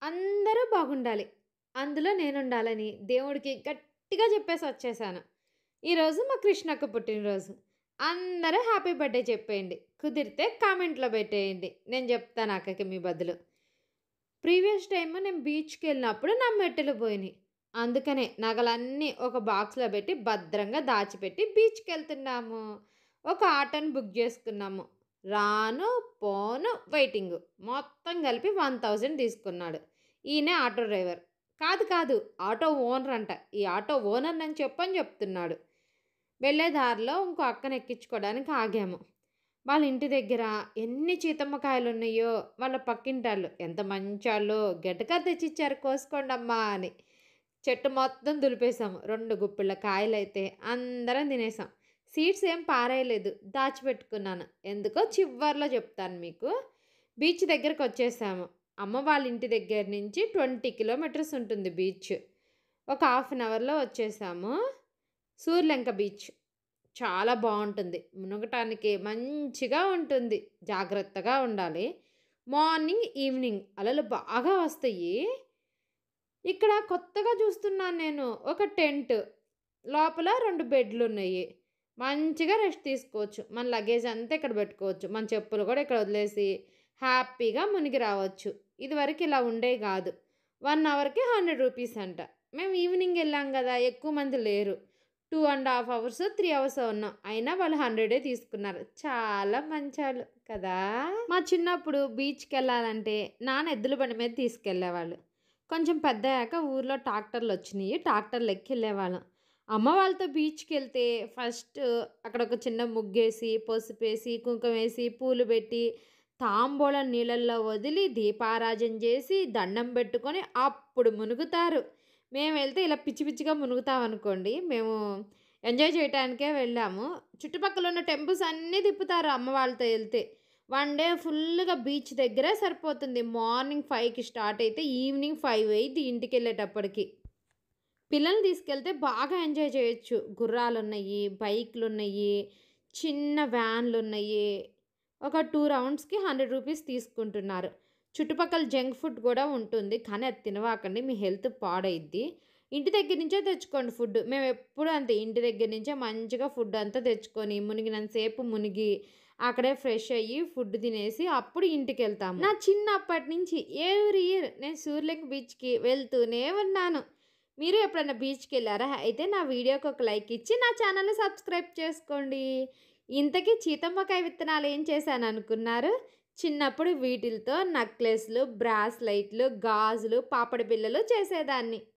అందరూ బాగుండాలి. అందులో నేనుండాలని దేవుడికి గట్టిగా చెప్పేసి వచ్చేసాను. ఈరోజు మా కృష్ణక్క పుట్టినరోజు. అందరూ హ్యాపీ బర్త్‌డే చెప్పేయండి. కుదిరితే కామెంట్‌లో పెట్టేయండి. నేను చెప్తాను అక్కకి మీ బదులు. ప్రీవియస్ టైమ్ నేను బీచ్‌కెళ్ళినప్పుడు నా మెట్టెలు పోయినాయి. అందుకనే నగలన్నీ ఒక బాక్స్‌లో పెట్టి భద్రంగా దాచిపెట్టి బీచ్‌కెళ్తున్నాము. ఒక ఆటోని బుక్ చేసుకున్నాము. రాను, పోను, వెయిటింగు. మొత్తం కలిపి 1000 తీసుకున్నాడు. ఈయనే ఆటో డ్రైవర్. కాదు కాదు ఆటో ఓనర్ అంట. ఈ ఆటో ఓనర్ అని చెప్తున్నాడు. వెళ్ళే దారిలో ఇంకో అక్కని ఎక్కించుకోవడానికి ఆగాము. వాళ్ళ ఇంటి దగ్గర ఎన్ని చీతమ్మకాయలున్నాయో, వాళ్ళ పక్కింటాళ్ళు ఎంత మంచాళ్ళో, గెటకర తెచ్చిచ్చారు కోసుకోండమ్మా అని. చెట్టు మొత్తం దులిపేసాము. 2 గుప్పిళ్ళ కాయలైతే అందరం తినేసాం. సీడ్స్ ఏం పారేయలేదు. దాచిపెట్టుకున్నాను. ఎందుకో చివర్లో చెప్తాను మీకు. బీచ్ దగ్గరకొచ్చేసాము. అమ్మ వాళ్ళ ఇంటి దగ్గర నుంచి 20 కిలోమీటర్స్ ఉంటుంది బీచ్. ఒక హాఫ్ అన్ అవర్‌లో వచ్చేసాము. సూర్యలంక బీచ్. చాలా బావుంటుంది. మునగటానికి మంచిగా ఉంటుంది. జాగ్రత్తగా ఉండాలి. మార్నింగ్, ఈవినింగ్ అలలు బాగా వస్తాయి. ఇక్కడ కొత్తగా చూస్తున్నాను నేను. ఒక టెంట్. లోపల 2 బెడ్లున్నాయి. మంచిగా రెస్ట్ తీసుకోవచ్చు. మన లగేజ్ అంతా ఇక్కడ పెట్టుకోవచ్చు. మన చెప్పులు కూడా ఇక్కడ వదిలేసి హ్యాపీగా మునిగి రావచ్చు. ఇదివరకు ఇలా ఉండేవి కాదు. 1 అవర్‌కి 100 రూపీస్ అంట. మేము ఈవినింగ్ వెళ్ళాం కదా! ఎక్కువ మంది లేరు. 2½ అవర్స్, 3 అవర్స్ ఉన్నాం. అయినా వాళ్ళు 100 తీసుకున్నారు. చాలా మంచోళ్ళు కదా! మా చిన్నప్పుడు బీచ్‌కెళ్ళాలంటే నాన్న ఎద్దుల బండి మీద తీసుకెళ్ళేవాళ్ళు. కొంచెం పెద్దయ్యాక ఊర్లో ట్రాక్టర్‌లొచ్చినియి. ట్రాక్టర్‌లెక్కెళ్ళేవాళ్ళం. అమ్మ వాళ్ళతో బీచ్‌కెళ్తే ఫస్ట్ అక్కడ ఒక చిన్న ముగ్గేసి, పసుపేసి, కుంకుమేసి, పూలు పెట్టి, తాంబూలం నీళ్ళల్లో వదిలి, దీపారాజన చేసి, దండం పెట్టుకొని అప్పుడు మునుగుతారు. మేమెళ్తే ఇలా పిచ్చి పిచ్చిగా మునుగుతామనుకోండి. మేము ఎంజాయ్ చేయటానికే వెళ్ళాము. చుట్టుపక్కల ఉన్న టెంపుల్స్ అన్నీ తిప్పుతారు అమ్మ వాళ్ళతో ఎళ్తే. 1 డే ఫుల్లుగా బీచ్ దగ్గరే సరిపోతుంది. మార్నింగ్ 5కి స్టార్ట్ అయితే ఈవినింగ్ 5 అయ్యిద్ది ఇంటికెళ్ళేటప్పటికి. పిల్లల్ని తీసుకెళ్తే బాగా ఎంజాయ్ చేయొచ్చు. గుర్రాలున్నయి, బైకులున్నయి, చిన్న వ్యాన్లున్నయి. ఒక 2 రౌండ్స్‌కి 100 రూపీస్ తీసుకుంటున్నారు. చుట్టుపక్కల జంక్ ఫుడ్ కూడా ఉంటుంది. కానీ అది తినవాకండి. మీ హెల్త్ పాడైద్ది. ఇంటి దగ్గర నుంచే తెచ్చుకోండి ఫుడ్. మేమెప్పుడు అంతే ఇంటి దగ్గర నుంచే మంచిగా ఫుడ్ అంతా తెచ్చుకొని, మునిగినంత సేపు మునిగి, అక్కడే ఫ్రెష్ అయ్యి, ఫుడ్ తినేసి అప్పుడు ఇంటికెళ్తాము. నా చిన్నప్పటి నుంచి ఎవ్రీ ఇయర్ నేను సూర్యలంక బీచ్‌కి వెళ్తూనే ఉన్నాను. మీరు ఎప్పుడైనా బీచ్‌కెళ్లారా? అయితే నా వీడియోకి ఒక లైక్ ఇచ్చి నా ఛానల్‌ని సబ్స్క్రైబ్ చేసుకోండి. ఇంతకీ చీతమ్మకాయ విత్తనాలు ఏం చేశాననుకున్నారు? చిన్నప్పుడు వీటిలతో నెక్లెస్‌లు, బ్రాస్లైట్‌లు, గాజులు, పాపడి బిళ్ళలు చేసేదాన్ని.